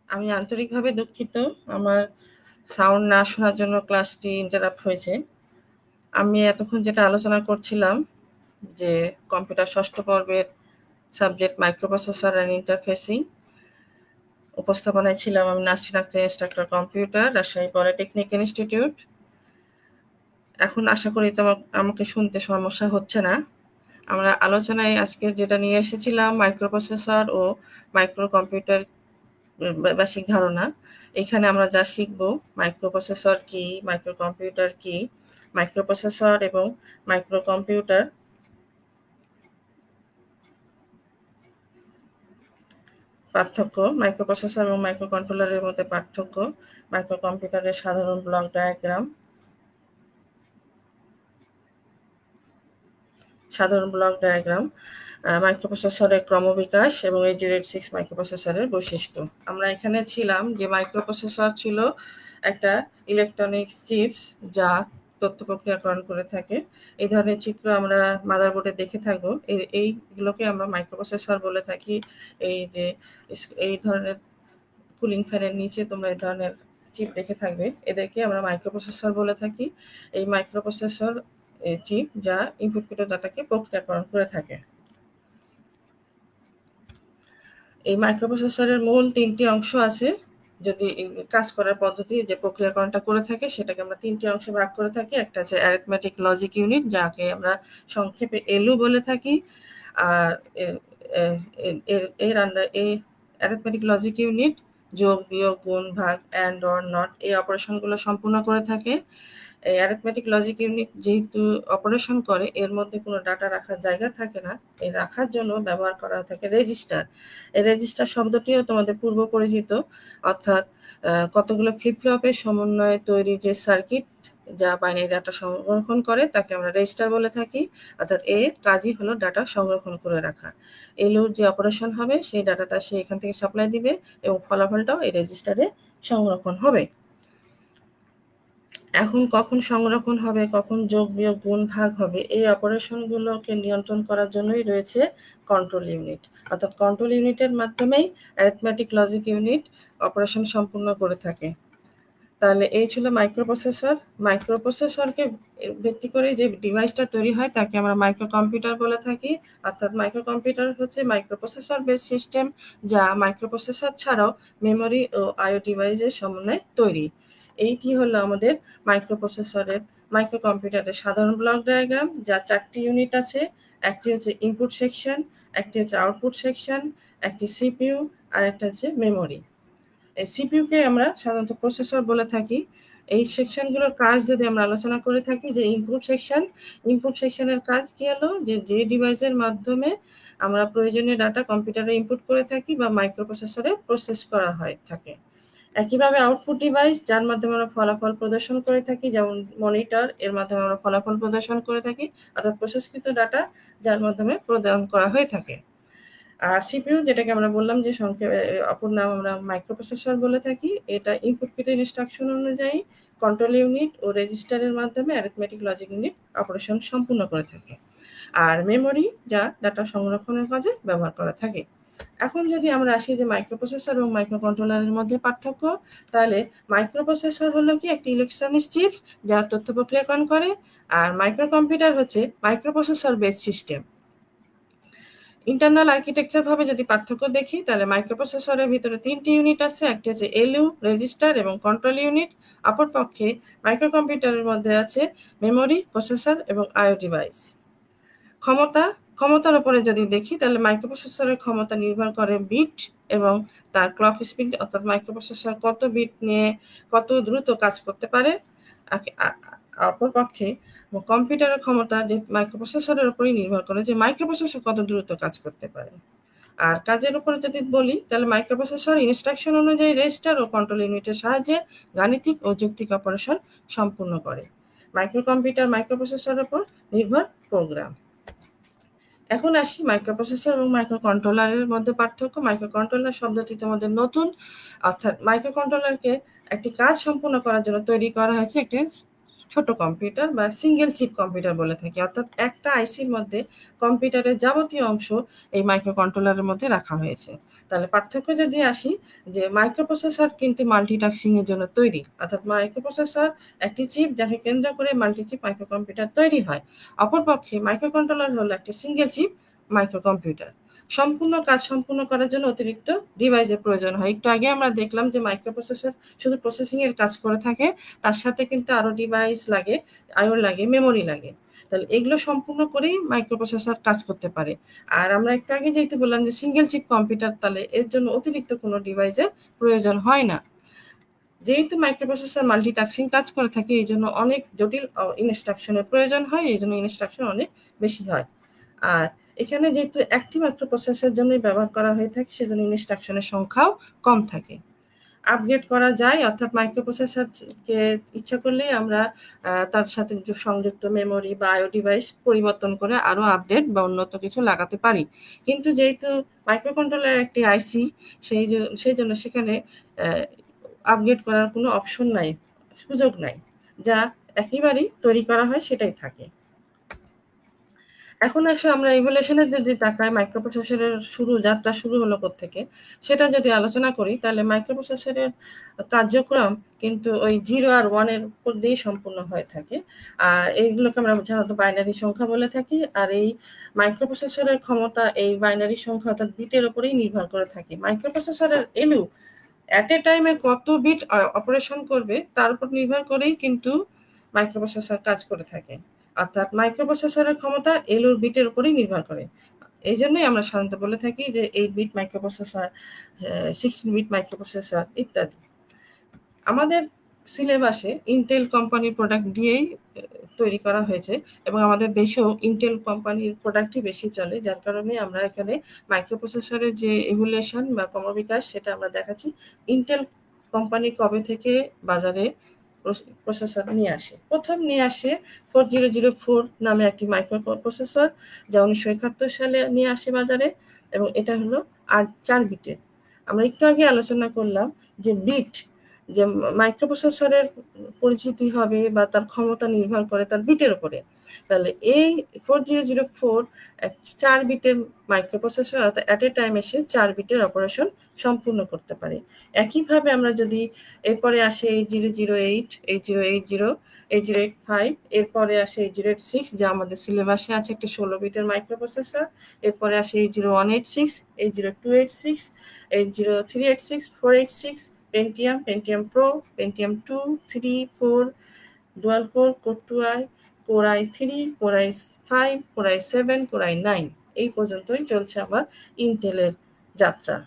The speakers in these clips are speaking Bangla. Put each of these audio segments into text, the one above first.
আমি আন্তরিকভাবে দুঃখিত আমার সাউন্ড না শোনার জন্য ক্লাসটি ইন্টারাপ্ট হয়েছে। আমি এতক্ষণ যেটা আলোচনা করছিলাম যে কম্পিউটার ষষ্ঠ পর্বের সাবজেক্ট মাইক্রোপ্রসেসর অ্যান্ড ইন্টারফেসিং। উপস্থাপনায় ছিলাম আমি Nasrin Akhtar, instructor computer, Rajshahi polytechnic institute. এখন আশা করি আমাকে শুনতে সমস্যা হচ্ছে না। আমরা আলোচনায় আজকে যেটা নিয়ে এসেছিলাম মাইক্রোপ্রসেসর ও মাইক্রো কম্পিউটার বেসিক ধারণা। এখানে আমরা যা শিখব মাইক্রোপ্রসেসর কি, মাইক্রো কম্পিউটার কি, মাইক্রোপ্রসেসর এবং মাইক্রো কম্পিউটার পার্থক্য, মাইক্রোপ্রসেসর এবং মাইক্রো কন্ট্রোলারের মধ্যে পার্থক্য, মাইক্রো কম্পিউটারের সাধারণ ব্লক ডায়াগ্রাম, মাইক্রোপ্রসেসরের ক্রমবিকাশ এবং x86 মাইক্রোপ্রসেসরের বৈশিষ্ট্য। আমরা এখানে ছিলাম যে মাইক্রোপ্রসেসর ছিল একটা ইলেকট্রনিক্স চিপস যা তথ্য প্রক্রিয়াকরণ করে থাকে। এই ধরনের চিত্র আমরা মাদারবোর্ডে দেখে থাকবো। এইগুলোকে আমরা মাইক্রোপ্রসেসর বলে থাকি। এই ধরনের কুলিং ফ্যানের নিচে তোমরা এই ধরনের চিপ দেখে থাকবে, এদেরকে আমরা মাইক্রোপ্রসেসর বলে থাকি। এই মাইক্রোপ্রসেসর চিপ যা ইনপুটকৃত ডাটাকে প্রক্রিয়াকরণ করে থাকে। এই মাইক্রোপ্রসেসরের মূল ৩টি অংশ আছে। যদি কাজ করার পদ্ধতি যে প্রক্রিয়াকরণটা করে থাকে সেটাকে আমরা ৩টি অংশে ভাগ করে থাকি। একটা হচ্ছে অ্যারিথমেটিক লজিক ইউনিট, যাকে আমরা সংক্ষেপে এলইউ বলে থাকি। আর এর আন্ডার এই অ্যারিথমেটিক লজিক ইউনিট যোগ, বিয়োগ, গুণ, ভাগ, অ্যান্ড, অর, নট এই অপারেশনগুলো সম্পূর্ণ করে থাকে। এই অ্যারিথমেটিক লজিক ইউনিট যেহেতু অপারেশন করে, এর মধ্যে কোনো ডাটা রাখার জায়গা থাকে না। এই রাখার জন্য ব্যবহার করা থাকে রেজিস্টার। এই রেজিস্টার শব্দটিও তোমাদের পূর্ব পরিচিত, অর্থাৎ কতগুলো ফ্লিপ ফ্লপের সমন্বয়ে তৈরি যে সার্কিট যা বাইনারি ডাটা সংরক্ষণ করে তাকে আমরা রেজিস্টার বলে থাকি। অর্থাৎ এর কাজই হলো ডাটা সংরক্ষণ করে রাখা। এলইউর যে অপারেশন হবে সেই ডাটাটা সে এখান থেকে সাপ্লাই দিবে এবং ফলাফলটাও এই রেজিস্টারে সংরক্ষণ হবে। এখন কখন সংরক্ষণ হবে, কখন যোগ, বিয়োগ, গুণ, ভাগ হবে, এই অপারেশনগুলোকে নিয়ন্ত্রণ করার জন্যই রয়েছে কন্ট্রোল ইউনিট। অর্থাৎ কন্ট্রোল ইউনিটের মাধ্যমেই অ্যারিথমেটিক লজিক ইউনিট অপারেশন সম্পূর্ণ করে থাকে। তাহলে এই ছিল মাইক্রোপ্রসেসর। মাইক্রোপ্রসেসরকে ভিত্তি করে যে ডিভাইসটা তৈরি হয় তাকে আমরা মাইক্রো কম্পিউটার বলে থাকি। অর্থাৎ মাইক্রো কম্পিউটার হচ্ছে মাইক্রোপ্রসেসর বেস সিস্টেম যা মাইক্রোপ্রসেসর ছাড়াও মেমোরি ও আইও ডিভাইসের সমন্বয়ে তৈরি। এইটি হলো আমাদের মাইক্রোপ্রসেসরের মাইক্রো কম্পিউটারের সাধারণ ব্লক ডায়াগ্রাম, যা 4টি ইউনিট আছে। একটি হচ্ছে ইনপুট সেকশন, একটি হচ্ছে আউটপুট সেকশন, একটি সিপিইউ আর একটা হচ্ছে মেমোরি। এই সিপিইউকে আমরা সাধারণত প্রসেসর বলে থাকি। এই সেকশনগুলোর কাজ যদি আমরা আলোচনা করে থাকি, যে ইনপুট সেকশনের কাজ কি হলো, যে ডিভাইসের মাধ্যমে আমরা প্রয়োজনীয় ডাটা কম্পিউটারে ইনপুট করে থাকি বা মাইক্রোপ্রসেসরে প্রসেস করা হয় থাকে। একইভাবে আউটপুট ডিভাইস যার মাধ্যমে আমরা ফলাফল প্রদর্শন করে থাকি, যেমন মনিটর, এর মাধ্যমে আমরা ফলাফল প্রদর্শন করে থাকি, অর্থাৎ প্রসেসকৃত ডাটা যার মাধ্যমে প্রদান করা হয়ে থাকে। আর সিপিইউ যেটাকে আমরা বললাম যে সংক্ষেপে অপর নাম আমরা মাইক্রোপ্রসেসর বলে থাকি, এটা ইনপুটকৃত ইনস্ট্রাকশন অনুযায়ী কন্ট্রোল ইউনিট ও রেজিস্টারের মাধ্যমে অ্যারিথমেটিক লজিক ইউনিট অপারেশন সম্পূর্ণ করে থাকে। আর মেমোরি যা ডাটা সংরক্ষণের কাজে ব্যবহার করা থাকে। এখন যদি আমরা আসি যে মাইক্রোপ্রসেসর এবং মাইক্রো কন্ট্রোলারের মধ্যে পার্থক্য, তাহলে মাইক্রোপ্রসেসর হলো কি একটি ইলেকট্রনিক্স চিপস যা তথ্য প্রক্রিয়াকরণ করে, আর মাইক্রো কম্পিউটার হচ্ছে microprocessor base system. Internal architecture ভাবে যদি পার্থক্য দেখি, তাহলে মাইক্রোপ্রসেসরের ভিতরে 3টি ইউনিট আছে। একটি হচ্ছে এলইউ, রেজিস্টার এবং কন্ট্রোল ইউনিট। অপরপক্ষে মাইক্রো কম্পিউটারের মধ্যে আছে মেমোরি, প্রসেসর এবং আইও ডিভাইস। ক্ষমতার উপরে যদি দেখি, তাহলে মাইক্রোপ্রসেসরের ক্ষমতা নির্ভর করে বিট এবং তার ক্লক স্পিড, অর্থাৎ মাইক্রোপ্রসেসর কত বিট নিয়ে কত দ্রুত কাজ করতে পারে। অপরপক্ষে কম্পিউটারের ক্ষমতা যে মাইক্রোপ্রসেসরের উপরই নির্ভর করে যে মাইক্রোপ্রসেসর কত দ্রুত কাজ করতে পারে। আর কাজের উপরে যদি বলি, তাহলে মাইক্রোপ্রসেসর ইনস্ট্রাকশন অনুযায়ী রেজিস্টার ও কন্ট্রোল ইউনিটের সাহায্যে গাণিতিক ও যৌক্তিক অপারেশন সম্পূর্ণ করে। মাইক্রো কম্পিউটার মাইক্রোপ্রসেসরের উপর নির্ভর প্রোগ্রাম। এখন আসি মাইক্রোপ্রসেসর এবং মাইক্রো কন্ট্রোলারের মধ্যে পার্থক্য। মাইক্রো কন্ট্রোলার শব্দটি তোমাদের নতুন, অর্থাৎ মাইক্রো কন্ট্রোলারকে একটি কাজ সম্পূর্ণ করার জন্য তৈরি করা হয়েছে একটি ছোট কম্পিউটার বা সিঙ্গেল চিপ কম্পিউটার বলে থাকি, অর্থাৎ একটা আইসির মধ্যে কম্পিউটারের যাবতীয় অংশ এই মাইক্রো কন্ট্রোলারের মধ্যে রাখা হয়েছে। তাহলে পার্থক্য যদি আসি, যে মাইক্রোপ্রসেসর কিন্তু মাল্টিটাস্কিং এর জন্য তৈরি, অর্থাৎ মাইক্রোপ্রসেসর একটি চিপ যাকে কেন্দ্র করে মাল্টিচিপ মাইক্রো কম্পিউটার তৈরি হয়। অপরপক্ষে মাইক্রো কন্ট্রোলার হলো একটি সিঙ্গেল চিপ মাইক্রো কম্পিউটার। সম্পূর্ণ কাজ সম্পূর্ণ করার জন্য অতিরিক্ত ডিভাইসের প্রয়োজন হয়। একটু আগে আমরা দেখলাম যে মাইক্রোপ্রসেসর শুধু প্রসেসিং এর কাজ করে থাকে, তার সাথে কিন্তু আরো ডিভাইস লাগে, আইও লাগে, মেমোরি লাগে। তাহলে এগুলো সম্পূর্ণ করেই মাইক্রোপ্রসেসর কাজ করতে পারে। আর আমরা একটু আগে যেহেতু বললাম যে সিঙ্গেল চিপ কম্পিউটার, তাহলে এর জন্য অতিরিক্ত কোনো ডিভাইসের প্রয়োজন হয় না। যেহেতু মাইক্রোপ্রসেসর মাল্টিটাস্কিং কাজ করে থাকে, এই জন্য অনেক জটিল ইনস্ট্রাকশনের প্রয়োজন হয়, এই জন্য ইনস্ট্রাকশন অনেক বেশি হয়। আর এখানে যেহেতু একটি মাত্র প্রসেসের জন্যই ব্যবহার করা হয়ে থাকে, সেজন্য ইনস্ট্রাকশনের সংখ্যাও কম থাকে। আপগ্রেড করা যায়, অর্থাৎ মাইক্রোপ্রসেসরকে ইচ্ছা করলেই আমরা তার সাথে সংযুক্ত মেমোরি বা আইও ডিভাইস পরিবর্তন করে আরো আপডেট বা উন্নত কিছু লাগাতে পারি। কিন্তু যেহেতু মাইক্রো কন্ট্রোলার একটি আইসি, সেই জন্য সেখানে আপগ্রেড করার কোনো অপশন নাই, সুযোগ নাই। যা একেবারেই তৈরি করা হয় সেটাই থাকে। এখন আসলে আমরা ইভলিউশনের যদি তাকাই, মাইক্রোপ্রসেসরের যাত্রা শুরু হলো কোত্থেকে, সেটা যদি আলোচনা করি, তাহলে মাইক্রোপ্রসেসরের কার্যক্রম কিন্তু ওই 0 আর 1 এর উপর দিয়েই সম্পূর্ণ হয়ে থাকে। আর এইগুলোকে আমরা সাধারণত বাইনারি সংখ্যা বলে থাকি। আর এই মাইক্রোপ্রসেসরের ক্ষমতা এই বাইনারি সংখ্যা অর্থাৎ বিটের উপরেই নির্ভর করে থাকে। মাইক্রোপ্রসেসরের এলু এট এ টাইমে কত বিট অপারেশন করবে তার উপর নির্ভর করেই কিন্তু মাইক্রোপ্রসেসর কাজ করে থাকে। অর্থাৎ মাইক্রোপ্রসেসরের ক্ষমতা এলুর বিটের উপরেই নির্ভর করে। এই জন্যই আমরা সাধারণত বলে থাকি যে 8 বিট মাইক্রোপ্রসেসর, 16 বিট মাইক্রোপ্রসেসর ইত্যাদি। আমাদের সিলেবাসে ইন্টেল কোম্পানির প্রোডাক্ট দিয়েই তৈরি করা হয়েছে এবং আমাদের দেশেও ইন্টেল কোম্পানির প্রোডাক্টই বেশি চলে, যার কারণে আমরা এখানে মাইক্রোপ্রসেসরের যে ইভলিউশন বা ক্রমবিকাশ সেটা আমরা দেখাচ্ছি। ইন্টেল কোম্পানি কবে থেকে বাজারে প্রসেসর নিয়ে আসে? প্রথম নিয়ে আসে 4004 নামে একটি মাইক্রো প্রসেসর, যা 1971 সালে নিয়ে আসে বাজারে, এবং এটা হলো 4 বিটের। আমরা একটু আগে আলোচনা করলাম যে বিট, যে মাইক্রোপ্রসেসরের পরিচিতি হবে বা তার ক্ষমতা নির্ভর করে তার বিটের উপরে। তাহলে এই 4004 4 বিটের মাইক্রোপ্রসেসর, অর্থাৎ অ্যাট এ টাইম এসে 4 বিটের অপারেশন সম্পূর্ণ করতে পারে। একইভাবে আমরা যদি এরপরে আসে 8008, 8080, 8085, এরপরে আসে 8086, যা আমাদের সিলেবাসে আছে একটি 16 বিটের মাইক্রোপ্রসেসর। এরপরে আসে 80186, 80286, 80386, 486, Pentium Pro, Pentium 2, 3, 4, Dual Core, Core 2i, Core i3, Core i5, Core i7, Core i9। এই পর্যন্তই চলছে আমার ইন্টেলের যাত্রা।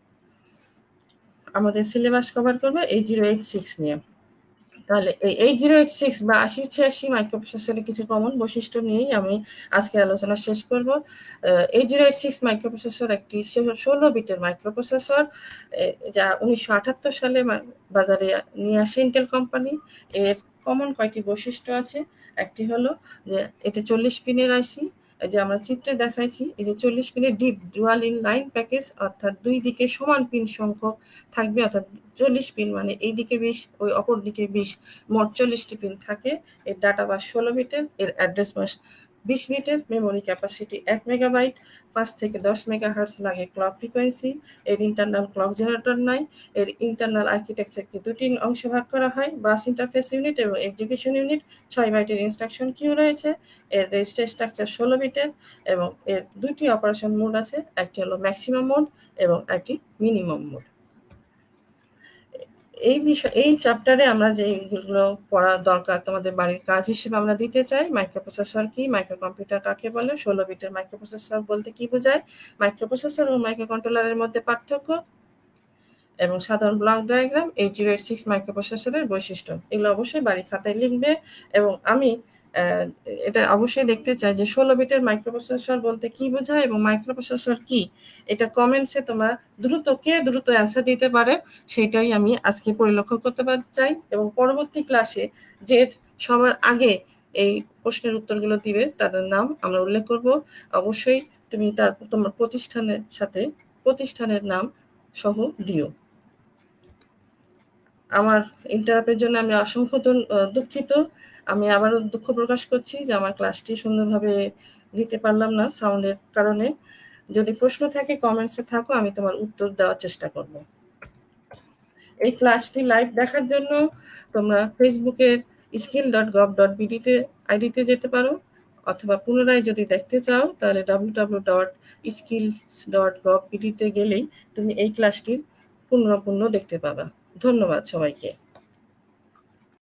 আমাদের সিলেবাস কভার করবে 8086 নিয়ে। তাহলে এই 8086 বা 8086 মাইক্রোপ্রসেসরের কিছু কমন বৈশিষ্ট্য নিয়েই আমি আজকে আলোচনা শেষ করব। 8086 মাইক্রোপ্রসেসর একটি 16 বিটের মাইক্রোপ্রসেসর, যা 1978 সালে বাজারে নিয়ে আসে ইন্টেল কোম্পানি। এর কমন কয়েকটি বৈশিষ্ট্য আছে। একটি হলো যে এটা 40 পিনের আইসি, যে আমরা চিত্রে দেখাইছি, এই যে 40 পিনের DIP dual in line package, অর্থাৎ দুই দিকে সমান পিন সংখ্যক থাকবে, অর্থাৎ 40 পিন মানে এই দিকে 20, ওই অপর দিকে 20, মোট 40টি পিন থাকে। এর ডাটা বাস 16 বিটের, এর অ্যাড্রেস বাস 20 বিটের, মেমোরি ক্যাপাসিটি 1 মেগাবাইট, 5 থেকে 10 মেগাহার্টজ লাগে ক্লক ফ্রিকোয়েন্সি। এর ইন্টারনাল ক্লক জেনারেটর নাই। এর ইন্টারনাল আর্কিটেকচারকে দুটি অংশে ভাগ করা হয়, বাস ইন্টারফেস ইউনিট এবং এক্সিকিউশন ইউনিট। 6 বাইটের ইনস্ট্রাকশন কিউ রয়েছে। এর রেজিস্টার স্ট্রাকচার 16 বিটের এবং এর দুটি অপারেশন মোড আছে, একটি হলো ম্যাক্সিমাম মোড এবং একটি মিনিমাম মোড। এই চ্যাপ্টারে আমরা যেগুলো পড়া দরকার তোমাদের বাড়ির কাজ হিসেবে আমরা দিতে চাই, মাইক্রোপ্রসেসর কি, মাইক্রো কম্পিউটার কাকে বলে, 16 বিটের মাইক্রোপ্রসেসর বলতে কি বোঝায়, মাইক্রোপ্রসেসর ও মাইক্রো কন্ট্রোলারের মধ্যে পার্থক্য এবং সাধারণ ব্লক ডায়াগ্রাম, 8086 মাইক্রোপ্রসেসরের বৈশিষ্ট্য। এগুলো অবশ্যই বাড়ির খাতায় লিখবে এবং আমি এটা অবশ্যই দেখতে চাই যে 16 বিটের মাইক্রোপ্রসেসর বলতে কি বোঝায় এবং মাইক্রোপ্রসেসর কি। এটা কমেন্টসে তোমরা দ্রুত অ্যান্সার দিতে পারে, সেটাই আমি আজকে পরিলক্ষণ করতে চাই। এবং পরবর্তী ক্লাসে যে সবার আগে এই প্রশ্নের উত্তরগুলো দিবে তাদের নাম আমরা উল্লেখ করব। অবশ্যই তুমি তোমার প্রতিষ্ঠানের সাথে প্রতিষ্ঠানের নাম সহ দিও। আমার ইন্টারাপ্টের জন্য আমি অসংখ্য দুঃখিত। আমি আবারও দুঃখ প্রকাশ করছি যে আমার ক্লাসটি সুন্দরভাবে নিতে পারলাম না সাউন্ডের কারণে। যদি প্রশ্ন থাকে কমেন্টসে থাকো, আমি তোমার উত্তর দেওয়ার চেষ্টা করব। এই ক্লাসটি লাইভ দেখার জন্য তোমরা ফেসবুকের skill.gov.bd তে আইডিতে যেতে পারো, অথবা পুনরায় যদি দেখতে চাও তাহলে www.skills.gov.bd তে গেলেই তুমি এই ক্লাসটির পুনরায় দেখতে পাবা। ধন্যবাদ সবাইকে।